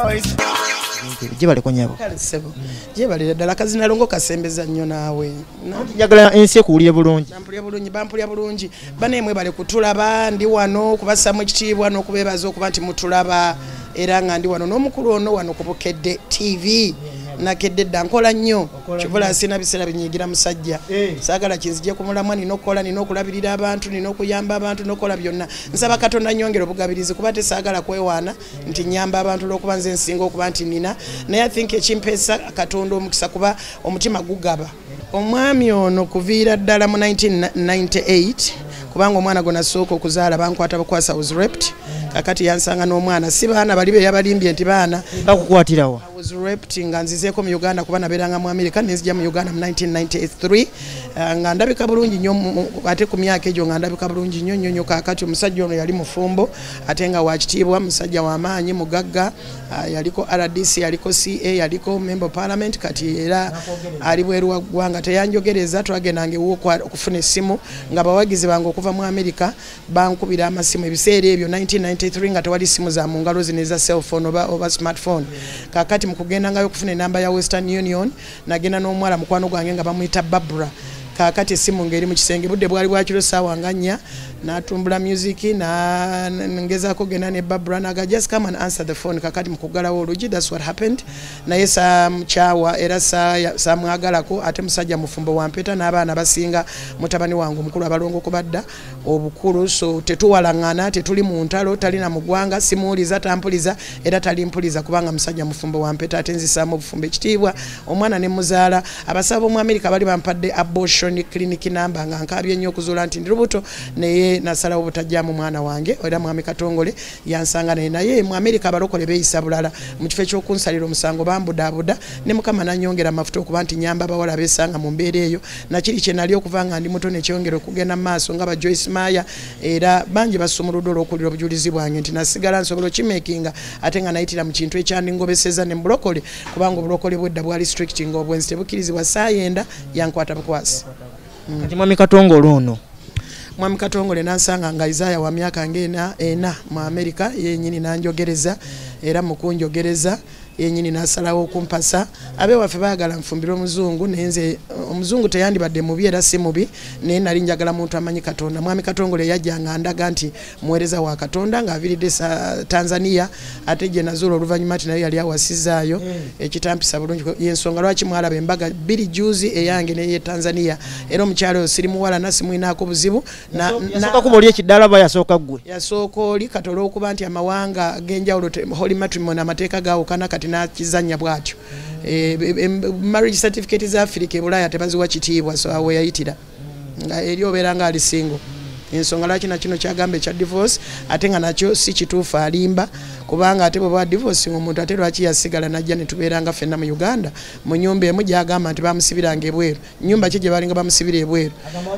Jibale konyabo. Kale sebo. Jibale ddala kazina longo kasembeza nnyo naawe. Njagala ensi ekuwulire bulungi. Bampulya bulungi, bampulya bulungi. Banemwe bale kutulaba ndi wano kubasamu ekitiibwa n'okubeebaza okuba nti mutulaba era nga ndi wano n'omukulu ono wano ku Bukedde TV. Nakedde dda nkola nnyo kivula sina biseera binyigira musajja saagala kinzije kumulamwa nina okukola nina okulabirira abantu nina okuyamba abantu n'okola byonna nsaba Katonda nnyongera obugabirizi kuba tesaagala kwewaana nti nyamba abantu olw'okuba nze nsinga okuba nti nina naye I think ekimpeesa Katonda omukisa kuba omutima gugaba omwami ono kuviira ddala mu 1998 kubanga omwana gona sooka okuzaala bankwata bukwasa was raped kakati yansanga n'omwana si baana bali be yabalimbye nti baana bakukwatirawa was raped nga nzizeeko mu Uganda kuba nabeeranga mu America nenzija mu Uganda mu 1993 nga ndabika bulungi nnyo ate ku myaka egyo nga ndabika bulungi nnyo kakati omusajja ono yali mufumbo ate nga wakitiibwa musajja w'amaanyi mugagga yaliko RDC yaliko CA yaliko member parliament kati era ali bweru wa ggwanga teyanjogereza twagendanga ewuwo okufuna essimu nga bawagizi bange okuva mu America bankubira amasimu ebiseera ebyo 1993 nga tewali simu za mu ngalo zino eza cellphone oba smartphone kakati mukugenda ngayo okufuna enamba ya Western Union nagenda n'omuwala mukwano gwange nga bamuyita Barbara kakati essimu ngeri mu kisenge budde bwali bwakiro ssaawa nga 4 natumbula music na ngezaako genda ne Barbara naga just come and answer the phone kakati mukugalawo olugi that's what happened naye mukyawa era samwagalako ate musajja mufumbo wampeta n'abaana basinga mutabani wangu omukulu abalongo kubadda obukulu so tetuwalaŋŋana tetuli mu ntalo talina mu ggwanga simuwuliza tampuliza era talimpuliza kubanga musajja mufumbo wampeta ate nzisaamu obufumbo ekitiibwa omwana ne muzaala abasaba mu America bali bampadde abortion clinic number nga nkabye nnyo okuzuula nti ndi lubuto naye nasalawo butajjamu mwana wange era mwami Katongole yansanga naye mu America abalokole beeyisa bulala mu kifo ekyokunsalira omusango bambudaabuda ne mukama nanyongera amafuta okuba nti nyamba abawala beesanga mu mbeera eyo nakiri kye nali okuva nga ndi muto nekyongera okugenda mu maaso nga ba Joyce Maya era bangi basumuludde olw'okuwulira obujulizi bwange nti nasigala nsobola okimekinga ate nga nayitira mu kintu ekyandingobeseza ne bulokole kubanga obulokole bwedda bwali strict nga obwenzi tebukkirizibwa saayenda yankwata bukwasi kati mwami Katongole ono mwami Katongole nansanga nga Isaiah wa myaka ena mu America yenyini nanjogereza era mukunjogereza yenyini nasalawo okumpasa abe waffe baagala nfumbira omuzungu nenze omuzungu teyandibadde mubi era si mubi naye nali njagala muntu amanyi Katonda mwami Katongole yajjanga ndaga nti muweereza wa Katonda ng'aviiridde Tanzania ate gye nazuula oluvannyuma ati naye yali awasizaayo ekitampisa bulungi yensonga lwaki mwalaba embaga bbiri juzi eyange neye Tanzania era omukyalo oyo siri muwala nasimwinaako buzibu nasooka kuba oli ekiddala ba yasooka ggwe yasooka oli kati olw'okuba nti amawanga g'enjawulo holy matrimony amateeka gaawukana kati nakizanya bwatyo marriage certificate za Africa ebulaya tebaziwa kitiibwa so awe yayitira nga eri obeera nga ali single ensonga lwaki na kino kyagamba ekya divorce ate nga nakyo si kituufu alimba kubanga ate bwe ba divorce omuntu ate lwaki yasigala najja ne tubeeranga ffenna mu Uganda mu nyumba emu gyagamba nti bamusibiranga ebweru nyumba ki gye balinga bamusibira ebweru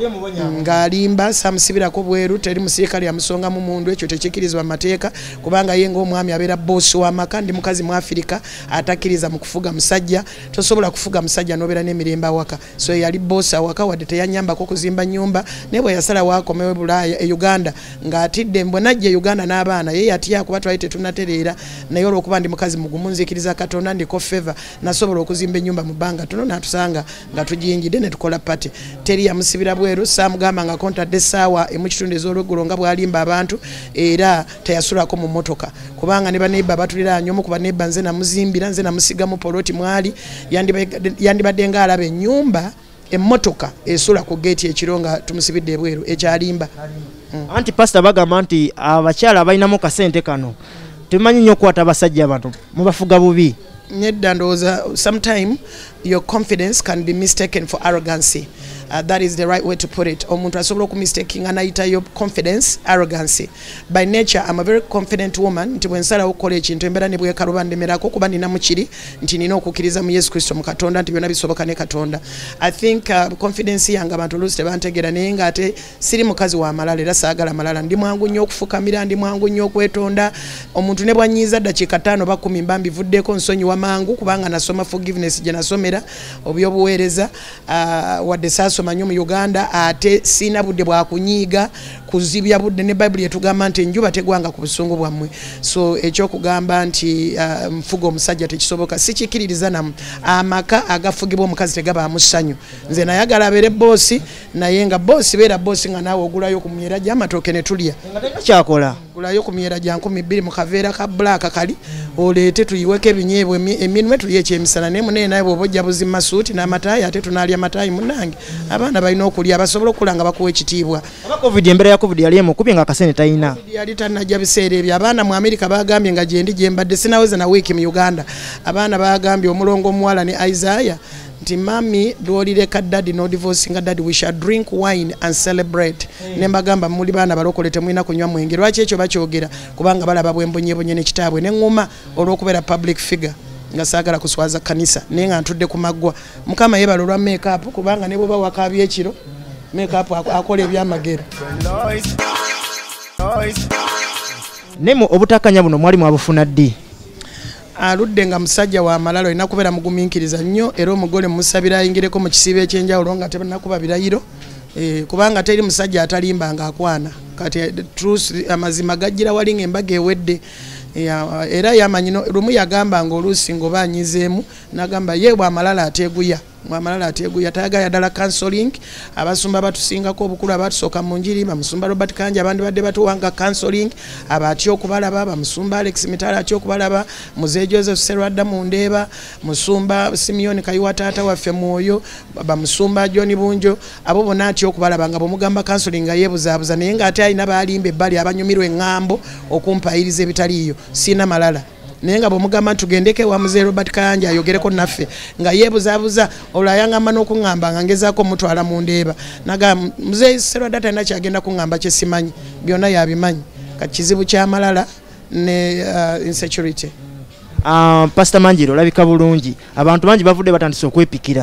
ng'alimba samusibirako bweru teri musirikale yamusonga mu mundu ekyo tekikkirizibwa mu mateeka kubanga ye ng'omwami abeera boosi w'amaka ndi mukazi mu Afirika atakkiriza mu kufuga musajja tosobola kufuga musajja n'obeera n'emirembe awaka so yali boosi awaka wadde teyanyambako kuzimba nyumba naye bwe yasalawo akomewo Bulaya e Uganda ng'atidde mbwe najja Uganda n'abaana ye yatya kuba twali tetunatereera naye olw'okuba ndi mukazi mugumu nzikiriza Katonda ndiko favor nasobola okuzimba ennyumba mu bbanga tono natusanga nga tugiyingidde ne tukola pate teri yamusibira bweru saamugamba nga kontadde essaawa emu kitundu ez'olweggulo nga bwalimba abantu era teyasulako mu mmotoka kubanga ne baneiba batuliraanye omu ku baneiba nze namuzimbira nze namusigamu poloti mwali yandibadde ng'alaba ennyumba emmotoka esula ku gate ekiro nga tumusibidde ebweru ekyalimba anti pastor bagamba nti abakyala balinamu kasente kano temanyi nnyo okukwata abasajja bano mubafuga bubi nedda ndowooza sometime your confidence can be mistaken for arrogancy. That is the right way to put it. Omuntu asobola okumistaking anayita your confidence arrogancy. By nature I'm a very confident woman nti bwensala okukola ekintu embeera ne bwekaluba ndemerako kuba nina mukiri nti nina okukkiriza mu Yesu Kristo mu Katonda nti byonna bisoboka ne Katonda. I think confidence yange abantu oluusi tebantegeera naye nga ate siri mukazi wa malala era saagala malala ndi mwangu nnyo okufukamira ndi mwangu nnyo okwetonda omuntu ne bwanyiiza ddakiika 5 ba 10 mba mbivuddeko nsonyiwa mangu kubanga nasoma forgiveness gye nasomera obyobuweereza wadde saasoma nnyo mu Uganda ate sina budde bwa kunyiiga kuzibya budde ne Bible yetugamba nti enjuba tegwanga ku busungu bwammwe. So ekyokugamba nti mfuga omusajja tekisoboka sikikiririza namu. Amaka agafugibwa omukazi tegaba musanyu. Nze nayagala abeere bosi naye nga bosi beera bosi nga naawe ogulayo ku myera gy'amatooke ne tulya. Kyakola gulayo ku myera gya 12 mu kaveera ka black kali oleete tuyiweko ebinyeebwa eminwe tuliye ekyemisana naye munene naye bw'obojja buzima suuti n'amataayi ate tunaalya mataayi munnange. Abaana balina okulya basobola okula nga bakuwa ekitiibwa. Covid embera ya Covid yali emukubye nga akasente tayina. Yali tannajja biseera ebyo. Abaana mu Amerika bagambye nga gyendi gyembadde sinaweza na wiiki mu Uganda. Abaana bagambye omulongo omuwala ne Isaiah nti mami dwolireka daddy no divorce nga daddy we shall drink wine and celebrate. Nembagamba muli baana balokole temulina kunywa mwenge. Lwaki ekyo bakyogera kubanga balaba bwembonyebonye n'ekitaabwe n'enguma olw'okubeera public figure nga saagala kuswaza kanisa naye nga ntudde ku maggwa. Mukama yebala olwa make up kubanga ne bweba wakaabya ekiro make up akola ebyamagero. Nemo obutakanya buno mwali mwabufuna ddi? Aludde nga musajja wa malalo alina kubeera mugumiikiriza nnyo era omugole musabira ayingireko mu kisiibo ekyenjawulo nga tebannakuba birayiro kubanga teri musajja atalimba nga akwana kati truth amazima gajjira wali ng'embaga ewedde era yamanyi lumu yagamba ng'oluusi ng'obanyizeemu n'agamba ye bw'amalala ateeguya mwamalala ateeguya tayagala ddala counseling. Abasumba batusingako obukulu abatusooka mu njiri bamusumba Robert Kanja abandi badde batuwanga counseling abatya okubalaba bamusumba Alex Mitala atya okubalaba Muzee Joseph Serwadda Mundeeba musumba Simeon Kayiwa taata waffe Mwoyo bamusumba John Bunjo abo bonna atya okubalaba nga bw'omugamba counseling nga yeebuzaabuza naye ng'ate alina baalimba ebbali abanyumirwa eŋŋambo okumpayiriza ebitaliiyo sina malala. Naye nga bw'omugamba tugendeke wa Muzee Robert Kanja ayogereko naffe nga yeebuzaabuza olwo ayangamba n'okuŋŋamba nga ngezaako mutwala mu Ndeeba nagamba Muzee Serwadda talina kyagenda kuŋŋamba kye simanyi byonna yabimanyi kati kizibu ky'amalala ne insecurity. Pastor Manjiro olabika bulungi abantu bangi bavudde batandise okwepikira.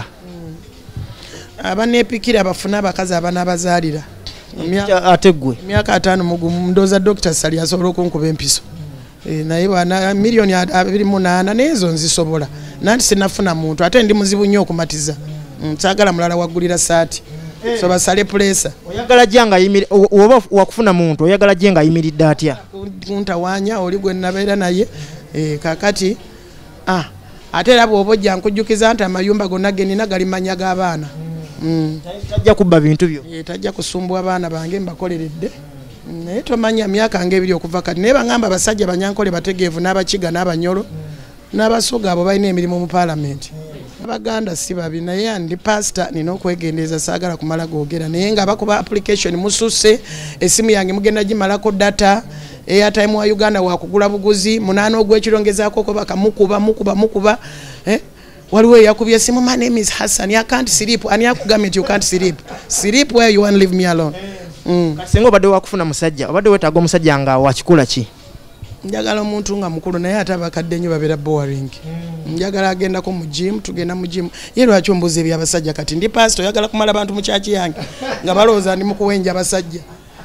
Abaneepikira bafuna abakazi abanaabazaalira ate ggwe emyaka 5 mugumu ndooza Dr. Sali asobola okunkuba empiso naye bana milioni 28 nezo nzisobola nanti sinafuna muntu ate ndi muzibu nnyo okumatiza nsagala mulala waggulira saati so basale pressa oyagala janga yimiri oba wakufuna muntu oyagala jenga yimiridde atya kuntawanya oli gwe nabeera naye kakati ate era bw'obojja nkujjukiza nti amayumba gonna genina gali manya g'abaana tajja kubba bintu byo tajja kusumbwa abaana bange mbakoleredde naye tomanya myaka ng'ebiri okuva kati naye bagamba abasajja banyankole bategeevu n'abakiga n'abanyolo n'abasoga abo balina emirimu mu paalamenti. Abaganda si babi naye ndi pastor nina okwegendeeza saagala kumala googera naye nga bakuba application mususse esimu yange mugenda gimalako data airtime wa Uganda wakugula buguzi 8 ogw'ekirongezaako ko mukuba waliwo yakubye esimu my name is Hassan I can't sleep ani yakugambye nti you can't sleep where you want leave me alone. Kasengo badde wakufuna musajja obadde wetaaga omusajja nga wakikula ki? Njagala omuntu nga mukulu naye ate abakadde nnyo babeera boring. Njagala agendako mu gym tugenda mu gym ye lwaki ombuuza ebyabasajja kati ndi pastor oyagala kumala abantu mu kyaki yange nga balowooza ndi mu kuwenja abasajja.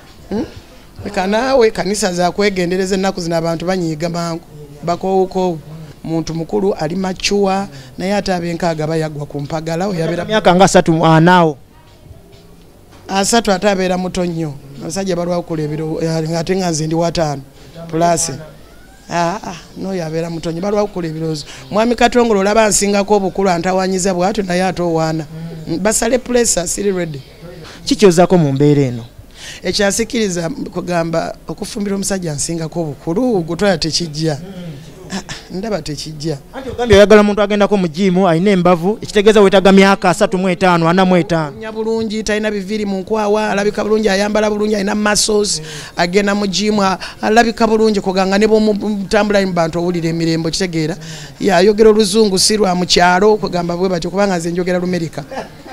Kanaawe kanisa za kwegendereza ennaku zino abantu banyiiga mangu bakoowukoowu muntu mukulu ali machuwa naye ate ab'enkaaga bayagwa ku mpagala oyabeera myaka nga 3 anaawo asatu ate abeera muto nnyo abasajja balwa okula ebiro ate nga nze ndi wa 5 plus noyo abeera muto nnyo balwa okula ebirowoozo. Mwami Katongole olaba nsingako obukulu antawanyiza bw'atyo naye ate owaana basale pressa siri ready. Kikyozaako mu mbeera eno ekyasikiriza kugamba okufumbira omusajja nsingako obukulu gutwala tekijja ndaba tekijja. Anti ogambye oyagala muntu agendako mu jimu alina embavu ekitegeeza wetaaga myaka 35 45 nya bulungi talina biviri mu nkwawa alabika bulungi ayambala bulungi alina muscles agenda mu jimu alabika bulungi kuganga ne bomutambula mu bantu owulira emirembo kitegeera yayogera oluzungu si lwa mu kyalo kugamba bwe batyo kubanga nze njogera Lumerika.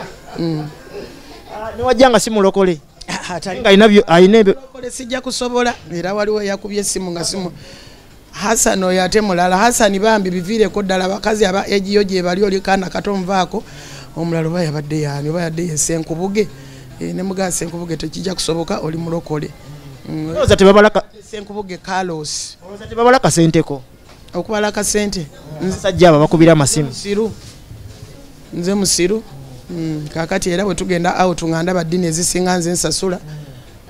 Ne wajjanga si mulokole ayina ebyo sijja kusobola era waliwo yakubye essimu nga simu Hassan oyo ate mulala Hassan bambi biviireko ddala abakazi aba ejiyo gye bali oli kaana katonvaako omulala oba yabadde yaani oba yadde Senkubuge ne mugaa Senkubuge tekijja kusoboka oli mulokole. Oza tebabala Senkubuge Carlos oza tebabala kasenteko okubala kasente sajja aba bakubira amasimu nze musiru kakati era bwe tugenda out nganda badini ezisinga nze nsasula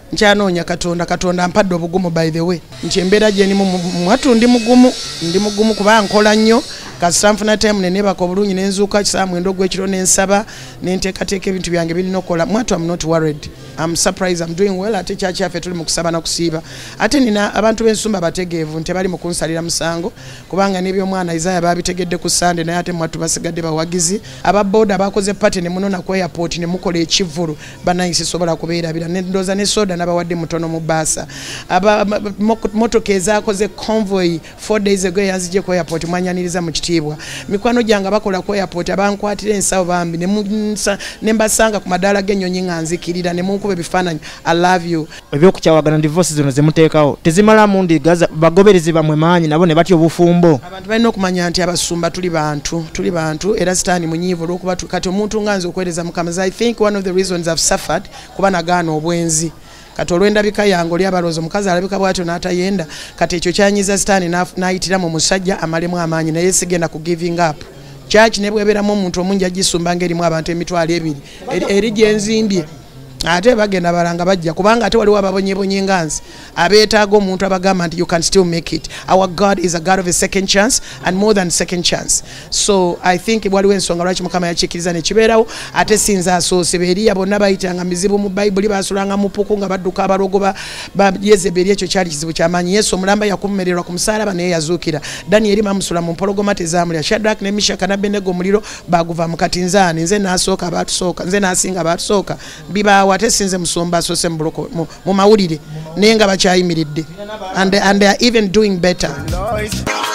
nkyanoonya katonda ampadde obugumu by the way nti embeera gye nimu mwatu ndi mugumu kuba nkola nnyo kasita nfuna time nenebaka obulungi nenzuuka kisaa 9 gw'ekiro nensaba nenteekateeka ebintu byange birina okukola mwatu I'm not worried I'm surprised I'm doing well ate kyaffe tuli mu kusaba na kusiiba ate nina abantu b'ensumba bategeevu nti bali mu kunsalira musango kubanga n'ebyomwana Isaiah babitegedde ku Sunday naye ate mwatu basigadde bawagizi ababooda bakoze pate ne munona ku airport ne mukola ekivvulu banayisi sobola kubeerabira nendoza ne soda n'abawadde mutono mu baasa motoka ezaakoze convoy 4 days ago yanzije ku airport mwanyaniriza mu kitiibwa mikwano gyange bakola ku airport abankwatira ensawo bambi ne mbasanga ku madaala g'ennyonyi nga nzikirira ne munkuba ebifaananyi I love you ebyokukyawagana divorce zino zemuteekawo tezimalamu ndigaza bagoberezi bamwe maanyi nabo ne batya obufumbo abantu balina okumanya nti abasumba tuli bantu era sitaani munyiivu olw'okuba kati omuntu nga nze okwereza mukama I think one of the reasons I've suffered kuba nagaana obwenzi kati olw'endabika yange oli abaloozi omukazi alabika bwatyo n'atayenda kati ekyo kyanyiza sitaani n'ayitira mu musajja amalemu amaanyi naye sigenda ku giving up church ne bwebeeramu omuntu omungi agisumba ng'erimu abantu emitwalo 2 eri gye nzimbye ate bagenda balanga bajja kubanga ate waliwo ababonyebonye nganzi abeetaaga omuntu abagamba nti you can still make it. Our God is a God of a second chance and more than second chance. So I think waliwo ensonga lwaki mukama yakikkiriza ne kibeerawo ate sinza asoose beeriya bonna bayitanga mizibu mu bayibuli basulanga mu puku nga badduka abalogo ba Yezeberi ekyo kyali kizibu kyamaanyi Yesu omulamba yakumererwa ku musaalaba naye yazuukira Danieli bamusula mu mpologoma tezaamulya Shadrach ne Meshach ne Abednego omuliro baguva mu katinzaani nze naasooka abaatusooka nze naasinga abaatusooka biba ate sinze musomba asose mu mawulire naye nga bakyayimiridde and they are even doing better.